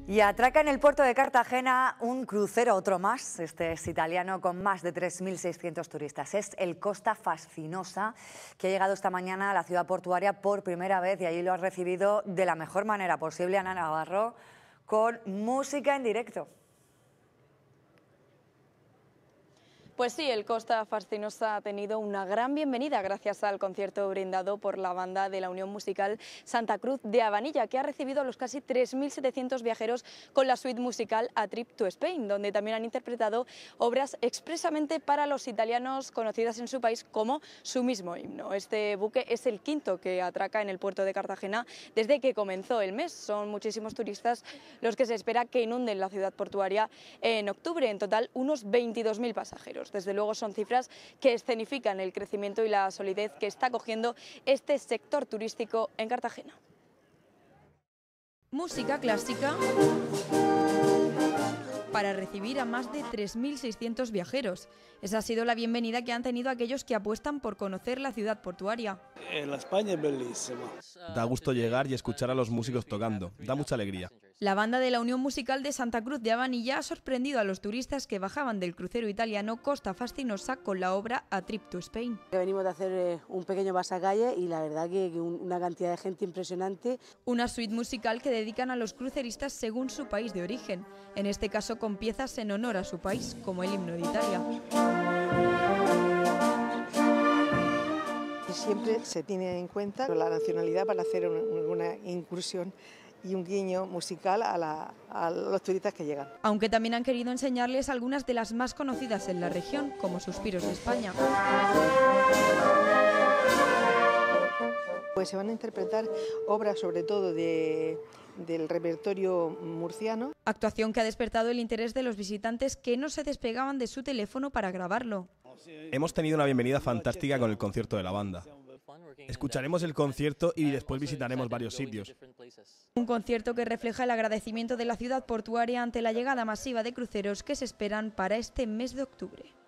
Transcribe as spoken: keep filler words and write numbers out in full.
Y atraca en el puerto de Cartagena un crucero, otro más. Este es italiano, con más de tres mil seiscientos turistas. Es el Costa Fascinosa, que ha llegado esta mañana a la ciudad portuaria por primera vez y allí lo ha recibido de la mejor manera posible Ana Navarro, con música en directo. Pues sí, el Costa Fascinosa ha tenido una gran bienvenida gracias al concierto brindado por la banda de la Unión Musical Santa Cruz de Abanilla, que ha recibido a los casi tres mil setecientos viajeros con la suite musical A Trip to Spain, donde también han interpretado obras expresamente para los italianos conocidas en su país como su mismo himno. Este buque es el quinto que atraca en el puerto de Cartagena desde que comenzó el mes. Son muchísimos turistas los que se espera que inunden la ciudad portuaria en octubre, en total unos veintidós mil pasajeros. Desde luego son cifras que escenifican el crecimiento y la solidez que está cogiendo este sector turístico en Cartagena. Música clásica para recibir a más de tres mil seiscientos viajeros. Esa ha sido la bienvenida que han tenido aquellos que apuestan por conocer la ciudad portuaria. La España es bellísima. Da gusto llegar y escuchar a los músicos tocando, da mucha alegría. La banda de la Unión Musical de Santa Cruz de Abanilla ha sorprendido a los turistas que bajaban del crucero italiano Costa Fascinosa con la obra A Trip to Spain. Venimos de hacer un pequeño pasacalle y la verdad que una cantidad de gente impresionante. Una suite musical que dedican a los cruceristas según su país de origen, en este caso con piezas en honor a su país, como el himno de Italia. Siempre se tiene en cuenta la nacionalidad para hacer una incursión y un guiño musical a, la, a los turistas que llegan. Aunque también han querido enseñarles algunas de las más conocidas en la región, como Suspiros de España. Pues se van a interpretar obras sobre todo de, del repertorio murciano. Actuación que ha despertado el interés de los visitantes que no se despegaban de su teléfono para grabarlo. Hemos tenido una bienvenida fantástica con el concierto de la banda. Escucharemos el concierto y después visitaremos varios sitios. Un concierto que refleja el agradecimiento de la ciudad portuaria ante la llegada masiva de cruceros que se esperan para este mes de octubre.